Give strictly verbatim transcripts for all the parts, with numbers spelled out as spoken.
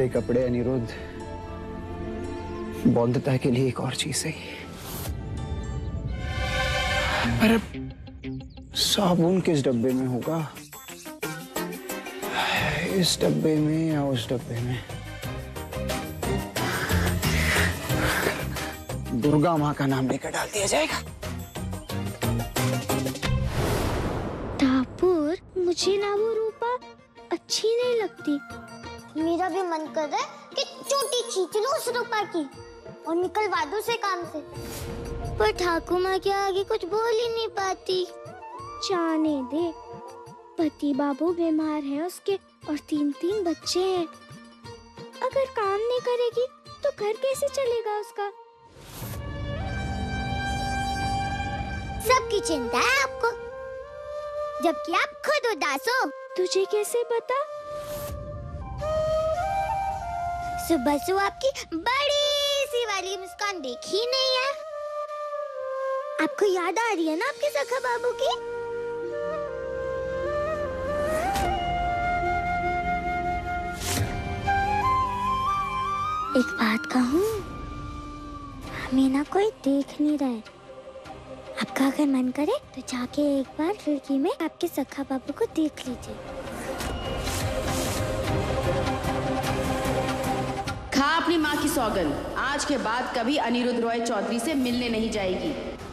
सारे कपड़े अनिरुद्ध, बौद्धता के लिए एक और चीज है। पर साबुन किस डब्बे में होगा? इस डब्बे में या उस डब्बे में? दुर्गा माँ का नाम लेकर डाल दिया जाएगा। टापुर, मुझे ना वो रूपा अच्छी नहीं लगती। मेरा भी मन कर रहा है कि चोटी खींच लो उस रूपा की और निकलवा दो उसे काम से। पर ठाकुर माँ के आगे कुछ बोल ही नहीं पाती। जाने दे, पति बाबू बीमार है उसके और तीन तीन बच्चे हैं। अगर काम नहीं करेगी तो घर कैसे चलेगा उसका? सबकी चिंता है आपको, जबकि आप खुद उदास हो। तुझे कैसे पता? सुबह सुबह आपकी बड़ी सी वाली मुस्कान देखी नहीं है। आपको याद आ रही है ना आपके सखा बाबू की? एक बात कहूँ, हमें ना कोई देख नहीं रहा है। आपका अगर मन करे तो जाके एक बार खिड़की में आपके सखा बाबू को देख लीजिए। खा अपनी माँ की सौगंध, आज के बाद कभी अनिरुद्ध रॉय चौधरी से मिलने नहीं जाएगी।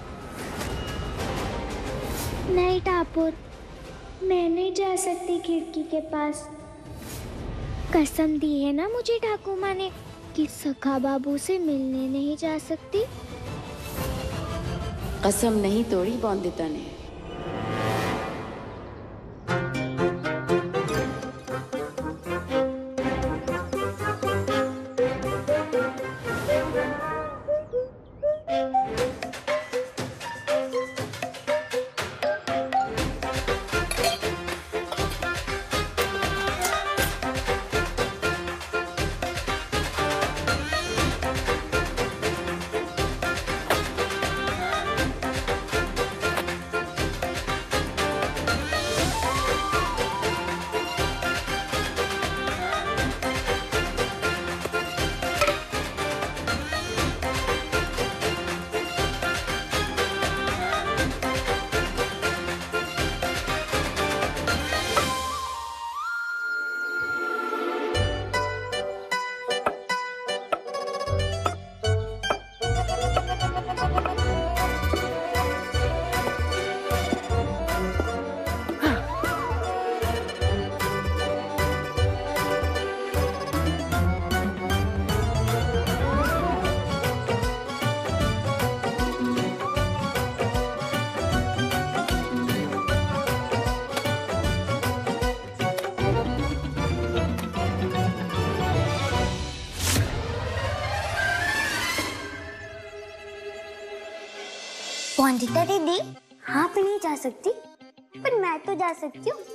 नहीं टापुर, मैं नहीं जा सकती खिड़की के पास। कसम दी है ना मुझे ठाकुर माँ ने कि सखा बाबू से मिलने नहीं जा सकती। कसम नहीं तोड़ी बौंदिता ने। बौंदिता दीदी, आप नहीं जा सकती, पर मैं तो जा सकती हूँ।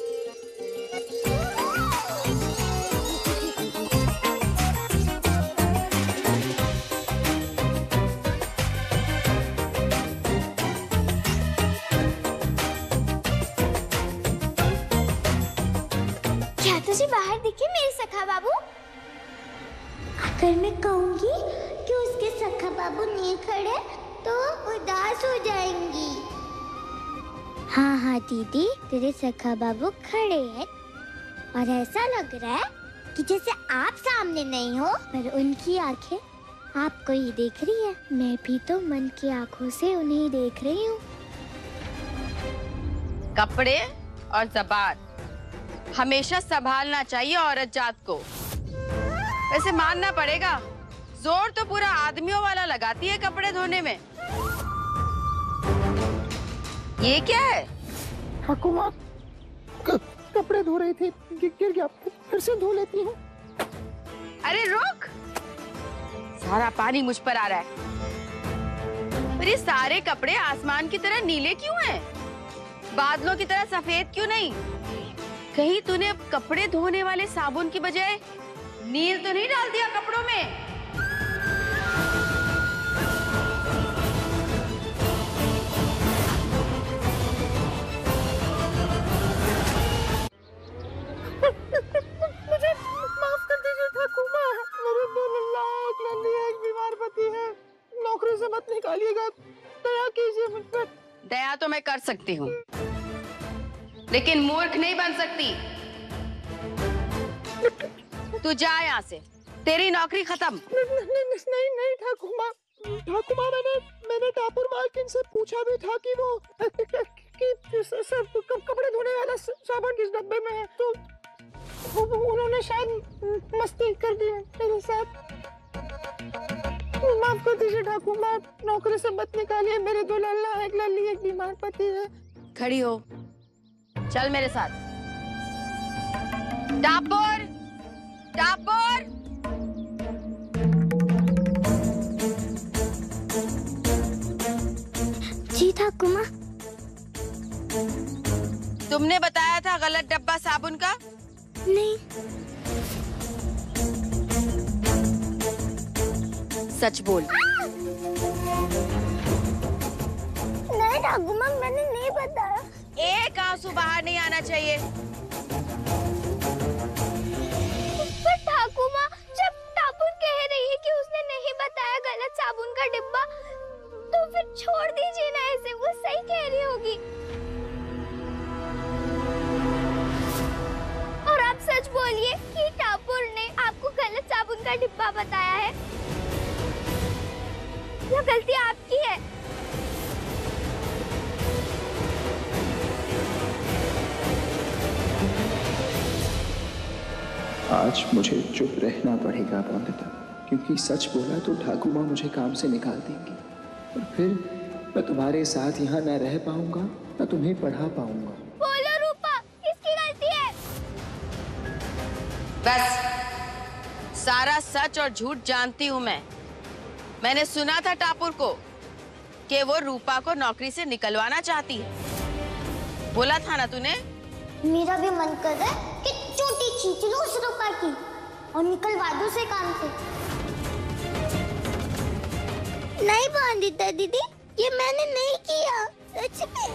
क्या तुझे बाहर दिखे मेरे सखा बाबू? अगर मैं कहूँगी कि उसके सखा बाबू नहीं खड़े तो उदास हो जाएंगी। हाँ हाँ दीदी, तेरे सखा बाबू खड़े हैं और ऐसा लग रहा है कि जैसे आप सामने नहीं हो, पर उनकी आंखें आपको ही देख रही है। मैं भी तो मन की आंखों से उन्हें देख रही हूँ। कपड़े और ज़बान हमेशा संभालना चाहिए औरत जात को। वैसे मानना पड़ेगा, जोर तो पूरा आदमियों वाला लगाती है कपड़े धोने में। ये क्या है? ठाकुमा, कपड़े धो रहे थे, गिर गया, फिर से धो लेती हूँ। अरे रुक, सारा पानी मुझ पर आ रहा है। पर ये सारे कपड़े आसमान की तरह नीले क्यों हैं? बादलों की तरह सफेद क्यों नहीं? कहीं तूने कपड़े धोने वाले साबुन की बजाय नील तो नहीं डाल दिया कपड़ों में? मुझे माफ कर दीजिए ठाकुमा। निकालिएगा, दया कीजिए मुझ पर। दया तो मैं कर सकती हूँ, लेकिन मूर्ख नहीं बन सकती। तू जा यहाँ से, तेरी नौकरी खत्म। नहीं नहीं नहीं नहीं ठाकुर माँ, ठाकुर माँ, मैंने मैंने टापुर मालकिन से पूछा भी था कि वो कि सर कपड़े धोने वाला साबुन किस डब्बे में है, तो उन्होंने शायद मस्ती कर दी मेरे साथ। माफ कर दीजिए ठाकुर माँ, नौकरी से मत निकालिए, मेरे दो लल्ला, एक लल्ली, एक बीमार पति है। खड़ी हो, चल मेरे साथ। टापुर, टापुर। जी ठाकुर माँ। तुमने बताया था गलत डब्बा साबुन का? नहीं। सच बोल। नहीं ठाकुर माँ, मैंने नहीं बताया। एक आंसू बाहर नहीं आना चाहिए। पर ठाकुर माँ, जब टापुर कह रही है कि उसने नहीं बताया गलत साबुन का डिब्बा, तो फिर छोड़ दीजिए ना ऐसे, वो सही कह रही होगी। और आप सच बोलिए कि टापुर ने आपको गलत साबुन का डिब्बा बताया है, या गलती आपकी है? आज मुझे चुप रहना पड़ेगा वंदिता, क्योंकि सच बोला तो ठाकुर माँ मुझे काम से निकाल देंगी, और फिर मैं तुम्हारे साथ यहाँ न रह पाऊंगा, न तुम्हें पढ़ा पाऊंगा। बोलो रूपा, किसकी गलती है? बस, सारा सच और झूठ जानती हूँ मैं। मैंने सुना था टापुर को कि वो रूपा को नौकरी से निकलवाना चाहती है। बोला था ना तूने? मेरा भी मन कर रहा है कि चोटी खींच लो उस रूपा की और निकलवा दो उसे काम से। नहीं वंदिता दीदी, ये मैंने नहीं किया, सच में।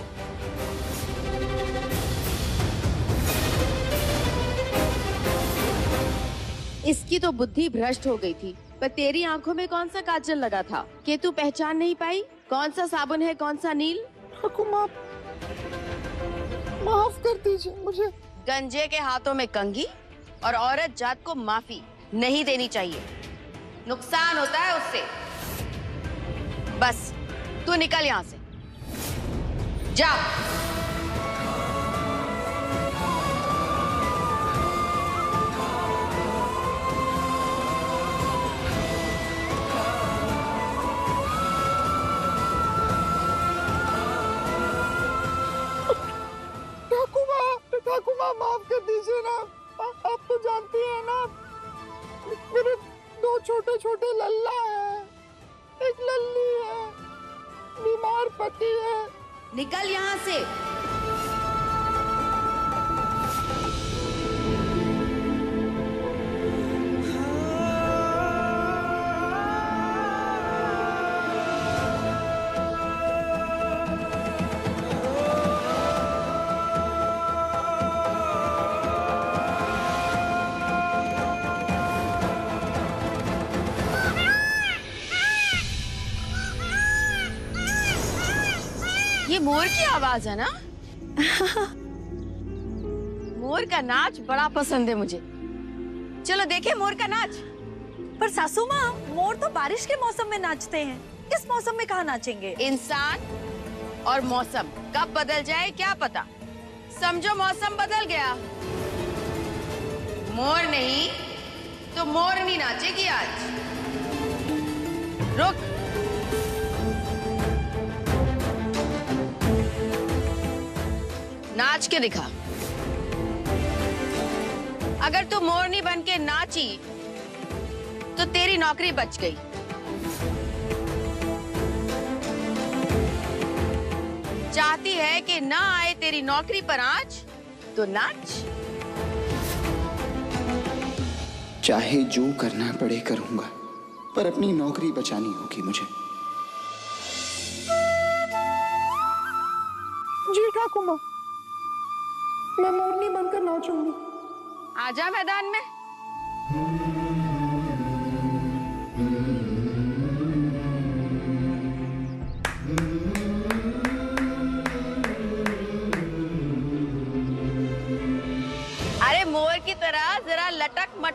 इसकी तो बुद्धि भ्रष्ट हो गई थी, पर तेरी आंखों में कौन सा काजल लगा था कि तू पहचान नहीं पाई कौन सा साबुन है कौन सा नील? ठाकुर माँ, माफ कर दीजिए मुझे। गंजे के हाथों में कंघी और औरत जात को माफी नहीं देनी चाहिए, नुकसान होता है उससे। बस तू निकल यहाँ से, जा। ठाकुर माँ, माफ कर दीजिए ना, आ, आप तो जानती हैं ना, मेरे दो छोटे छोटे लल्ला हैं, एक लल्ली है, बीमार पति है। निकल यहाँ से। ये मोर की आवाज है ना? मोर का नाच बड़ा पसंद है मुझे। चलो देखें मोर का नाच। पर सासू माँ, मोर तो बारिश के मौसम में नाचते हैं, इस मौसम में कहाँ नाचेंगे? इंसान और मौसम कब बदल जाए क्या पता। समझो मौसम बदल गया, मोर नहीं तो मोरनी नाचेगी आज। रुक, नाच के दिखा। अगर तू मोरनी बन के नाची तो तेरी नौकरी बच गई। चाहती है कि ना आए तेरी नौकरी पर आंच, तो नाच। चाहे जो करना पड़े करूंगा, पर अपनी नौकरी बचानी होगी मुझे। जी ठाकुर माँ, मैं मोरनी बनकर नाचूंगी। आजा मैदान में।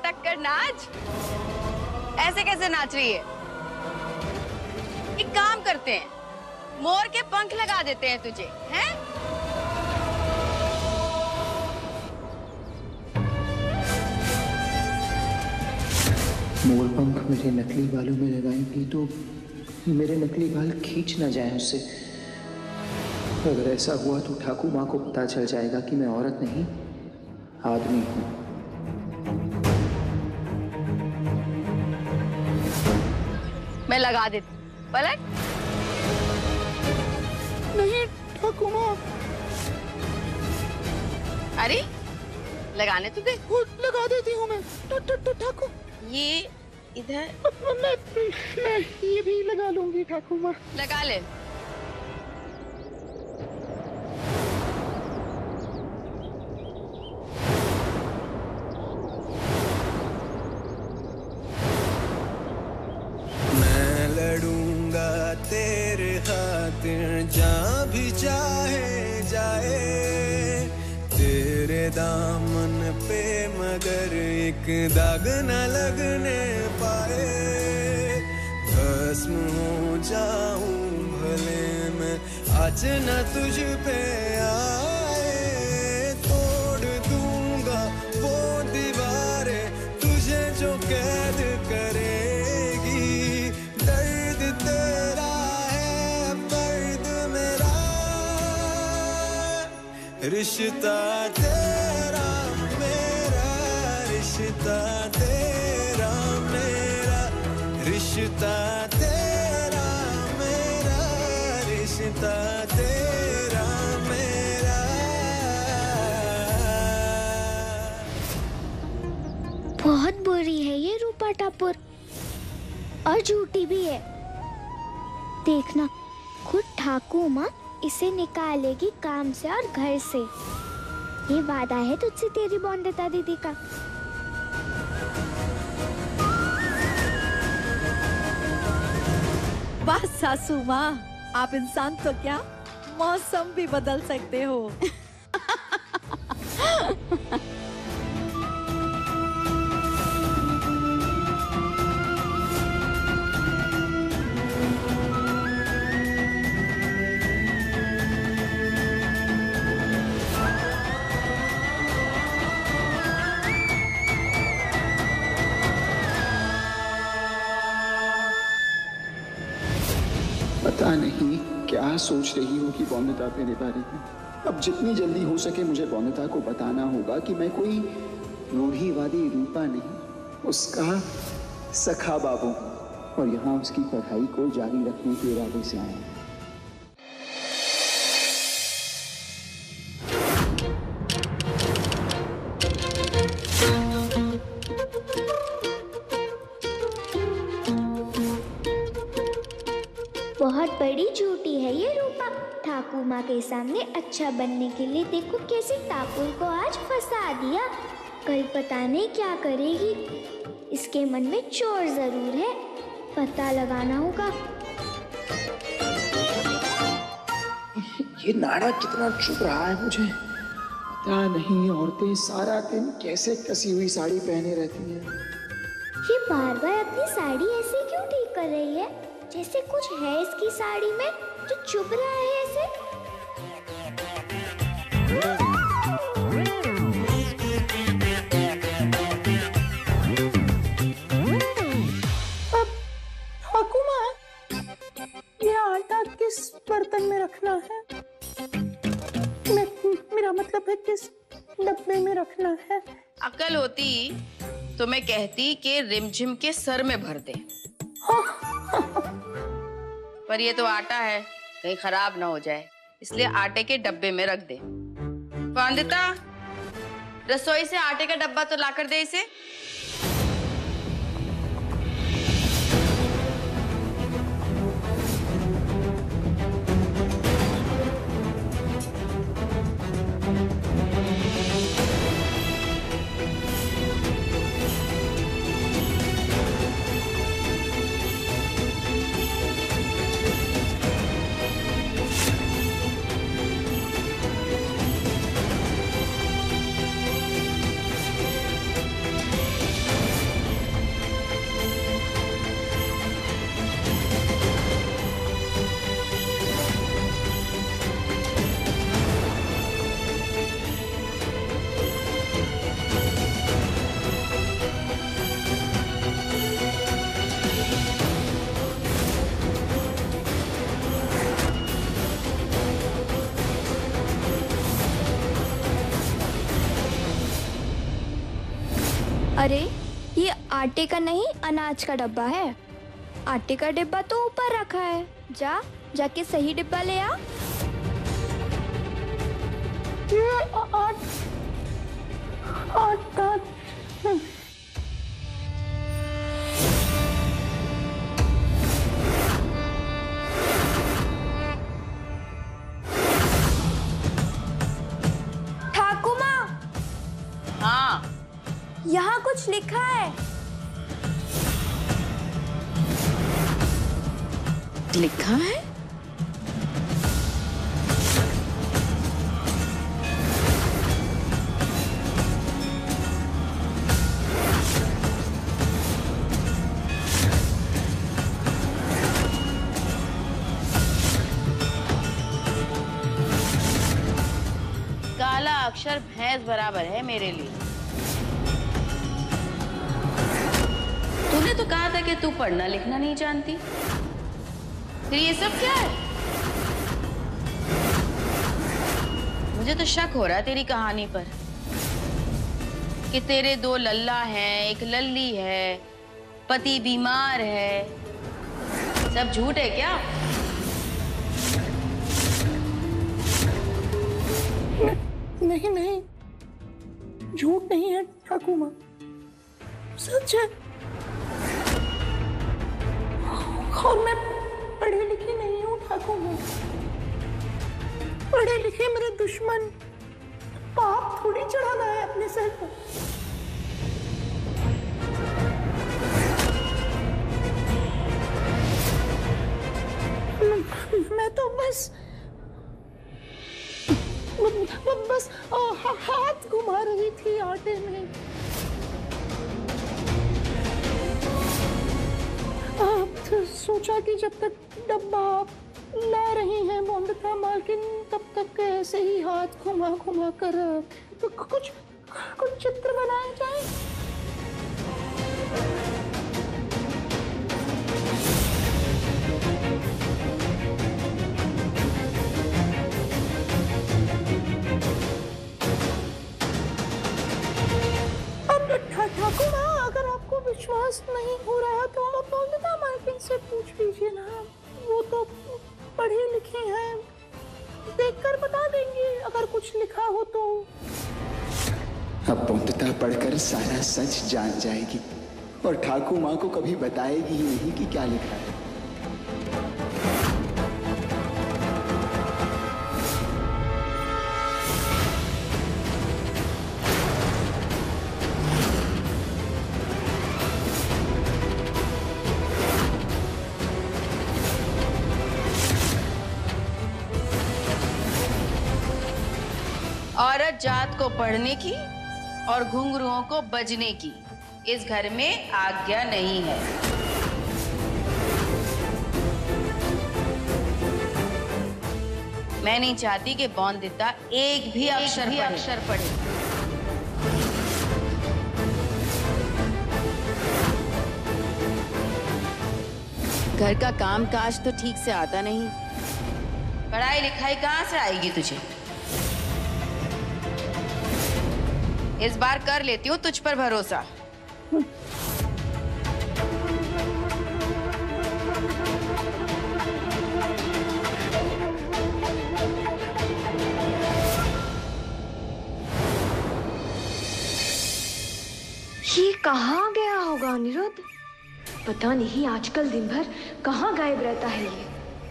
लटक कर नाच। ऐसे कैसे नाच रही है? एक काम करते हैं, मोर के पंख लगा देते हैं तुझे, हैं? मोर पंख मेरे नकली बालों में लगाएंगी तो मेरे नकली बाल खींच ना जाए उससे। अगर ऐसा हुआ तो ठाकुर माँ को पता चल जाएगा कि मैं औरत नहीं आदमी हूँ। मैं लगा देती। पलट। नहीं ठाकुर माँ। अरे लगाने तो दे। वो लगा देती हूँ मैं। ठ- ठ- ठ- ठाकुर ये इधर मैं मैं ये भी लगा लूंगी ठाकुर माँ। लगा ले। मैं लड़ूंगा तेरे खातिर जहाँ भी चाहे जाए, तेरे दामन पे मगर एक दाग न लगने पाए। भस्म हो जाऊं भले मैं आज न तुझ पे आए, तोड़ दूंगा वो दीवारें तुझे जो कैद करेगी। दर्द तेरा है दर्द मेरा, रिश्ता तेरा मेरा, रिश्ता तेरा मेरा, रिश्ता तेरा मेरा, रिश्ता तेरा मेरा। बहुत बुरी है ये रूपा टापुर और झूठी भी है। देखना खुद ठाकुर माँ इसे निकालेगी काम से और घर से। ये वादा है तुझसे तेरी बॉन्दिता दीदी का। वाह सासू माँ, आप इंसान तो क्या मौसम भी बदल सकते हो। पता नहीं क्या सोच रही होगी बौनिता मेरे बारे में। अब जितनी जल्दी हो सके मुझे बौनिता को बताना होगा कि मैं कोई रूढ़िवादी रूपा नहीं, उसका सखा बाबू, और यहाँ उसकी पढ़ाई को जारी रखने के इरादे से आया हूँ। बहुत बड़ी झूठी है ये रूपा। ठाकुर माँ के सामने अच्छा बनने के लिए देखो कैसे टापुर को आज फंसा दिया। कल पता नहीं क्या करेगी। इसके मन में चोर जरूर है, पता लगाना होगा। ये नाड़ा कितना चुभ रहा है मुझे। पता नहीं औरतें सारा दिन कैसे कसी हुई साड़ी पहने रहती हैं। ये बार बार अपनी साड़ी ऐसे क्यों ठीक कर रही है? जैसे कुछ है इसकी साड़ी में जो चुभ रहा है ऐसे। अब ठाकुर माँ, ये आटा किस बर्तन में रखना है? मैं, मेरा मतलब है किस डब्बे में रखना है? अकल होती तो मैं कहती कि रिमझिम के सर में भर दे। पर ये तो आटा है, कहीं खराब ना हो जाए, इसलिए आटे के डब्बे में रख दे। वंदिता, रसोई से आटे का डब्बा तो लाकर दे इसे। अरे ये आटे का नहीं अनाज का डब्बा है। आटे का डिब्बा तो ऊपर रखा है। जा जाके सही डिब्बा ले आ। ये आट आटा ठाकुमा, हाँ, यहाँ कुछ लिखा है। लिखा है? काला अक्षर भैंस बराबर है मेरे लिए। तूने तो कहा था कि तू पढ़ना लिखना नहीं जानती, फिर ये सब क्या है? मुझे तो शक हो रहा है तेरी कहानी पर कि तेरे दो लल्ला हैं, एक लल्ली है, पति बीमार है, सब झूठ है क्या? नहीं नहीं, झूठ नहीं है ठाकुमा, सच है। और मैं पढ़ी लिखी नहीं हूँ ठाकुमा। पढ़े लिखे मेरे दुश्मन पाप थोड़ी चढ़ाना है अपने सर पर। मैं तो बस बस आ, हाथ घुमा रही थी आटे में। तो सोचा कि जब तक डब्बा ला रही हैं मोमबत्ता मालकिन, तब तक ऐसे ही हाथ घुमा घुमा कर तो कुछ कुछ चित्र बनाए जाए। ठाकुमा, अगर आपको विश्वास नहीं हो रहा तो आप मोमबत्ता मालकिन से पूछ लीजिए ना, वो तो पढ़े लिखे हैं, देखकर बता देंगे अगर कुछ लिखा हो तो। अब मोमबत्ता पढ़कर सारा सच जान जाएगी और ठाकुर माँ को कभी बताएगी ही नहीं कि क्या लिखा है। औरत जात को पढ़ने की और घुंघरुओं को बजने की इस घर में आज्ञा नहीं है। मैं नहीं चाहती कि बौंदिता एक भी अक्षर भी अक्षर पढ़े। घर का काम काज तो ठीक से आता नहीं, पढ़ाई लिखाई कहाँ से आएगी तुझे? इस बार कर लेती हूँ तुझ पर भरोसा। ये कहाँ गया होगा अनिरुद्ध? पता नहीं आजकल दिन भर कहाँ गायब रहता है ये।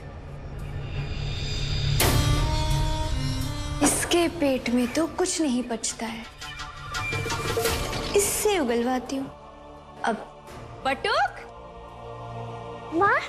इसके पेट में तो कुछ नहीं पचता है, इससे उगलवाती हूँ। अब बटुक, माँ,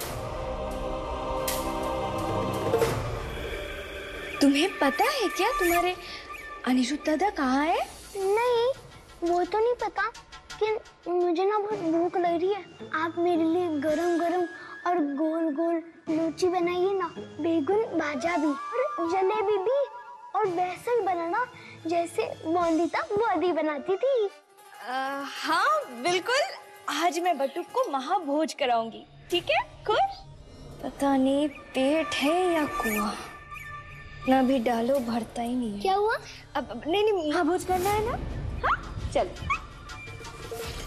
तुम्हें पता है क्या तुम्हारे अनिरुद्ध दादा कहाँ है? नहीं वो तो नहीं पता, लेकिन मुझे ना बहुत भूख लग रही है। आप मेरे लिए गरम गरम और गोल गोल लूची बनाइए ना, बेगुन भाजा भी और जलेबी भी, और वैसे ही बनाना जैसे बौंदिता बुआदी बनाती थी। आ, हाँ बिल्कुल, आज मैं बटुक को महाभोज कराऊंगी, ठीक है? खुश? पता नहीं पेट है या कुआं, ना भी डालो भरता ही नहीं। क्या हुआ? अब नहीं नहीं महाभोज करना है ना? हाँ चल।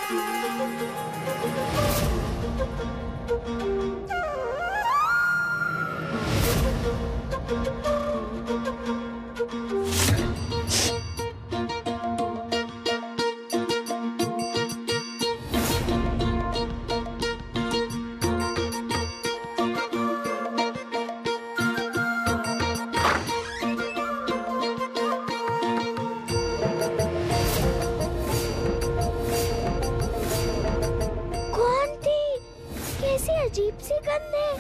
अजीब सी गंध है।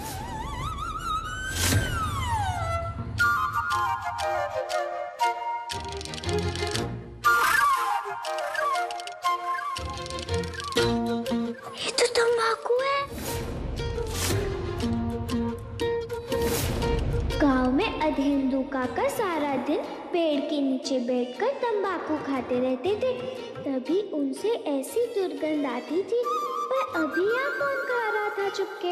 ये तो तंबाकू है। गांव में अधेंदु काका सारा दिन पेड़ के नीचे बैठकर तंबाकू खाते रहते थे। तभी उनसे ऐसी दुर्गंध आती थी। पर अभी यहाँ कौन खा रहा था चुपके?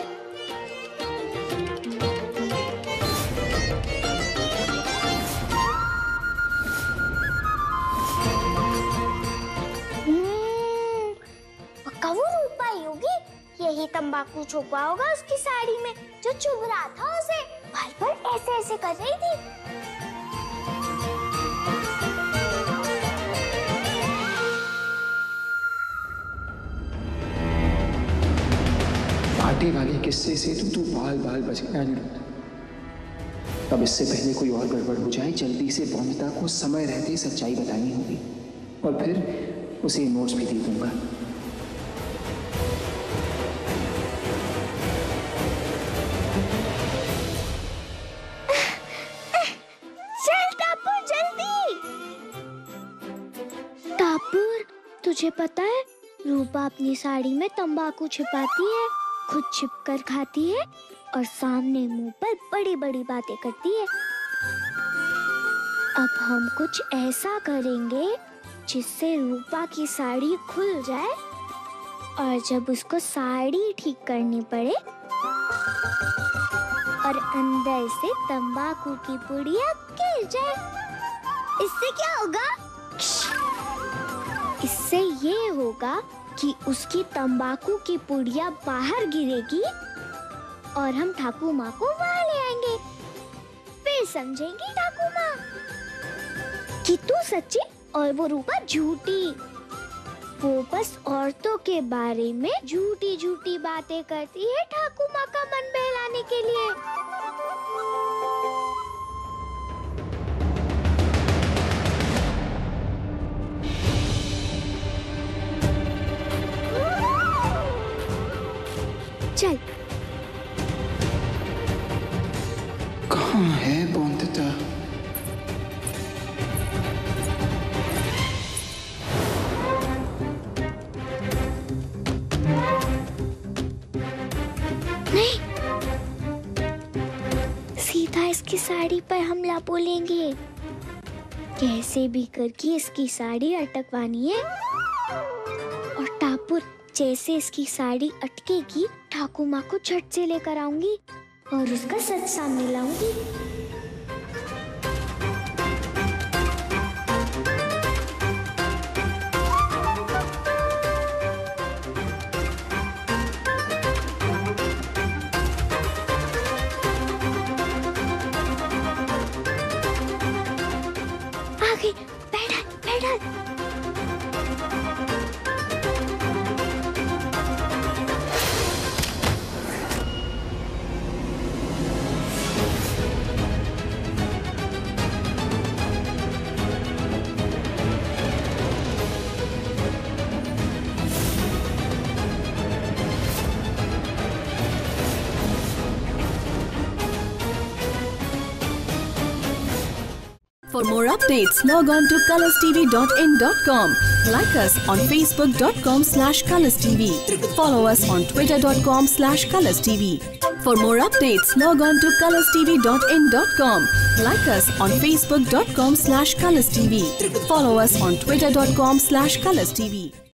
हम्म, पक्का वो रूपा ही होगी। यही तंबाकू छुपा होगा उसकी साड़ी में जो चुभ रहा था उसे। बार बार ऐसे ऐसे कर रही थी। आटे वाले किस्से से तो तू बाल बाल बच गया। अब इससे पहले कोई और गड़बड़ हो जाए, जल्दी से बौंदता को समय रहते सच्चाई बतानी होगी और फिर उसे नोट्स भी दे दूंगा। चल टापुर जल्दी। टापुर, तुझे पता है रूपा अपनी साड़ी में तंबाकू छिपाती है, खुद छिपकर खाती है और सामने मुंह पर बड़ी बड़ी बातें करती है। अब हम कुछ ऐसा करेंगे जिससे रूपा की साड़ी खुल जाए और जब उसको साड़ी ठीक करनी पड़े और अंदर से तंबाकू की पुड़िया गिर जाए। इससे क्या होगा? इससे ये होगा कि उसकी तंबाकू की पुड़िया बाहर गिरेगी और हम ठाकू माँ को वहाँ ले आएंगे। फिर समझेंगी ठाकू माँ कि तू सच्ची और वो रूपा झूठी। वो बस औरतों के बारे में झूठी झूठी बातें करती है ठाकू माँ का मन बहलाने के लिए। चल। कहाँ है बौंदता? नहीं, सीधा इसकी साड़ी पर हमला बोलेंगे। कैसे भी करके इसकी साड़ी अटकवानी है और टापुर जैसे इसकी साड़ी अटकेगी ठाकू माँ को झट से लेकर आऊंगी और उसका सच सामने लाऊंगी। आगे बैठा बैठा। For more updates, log on to colors t v dot in dot com. Like us on facebook dot com slash colors t v. Follow us on twitter dot com slash colors t v. For more updates, log on to colors t v dot in dot com. Like us on facebook dot com slash colors t v. Follow us on twitter dot com slash colors t v.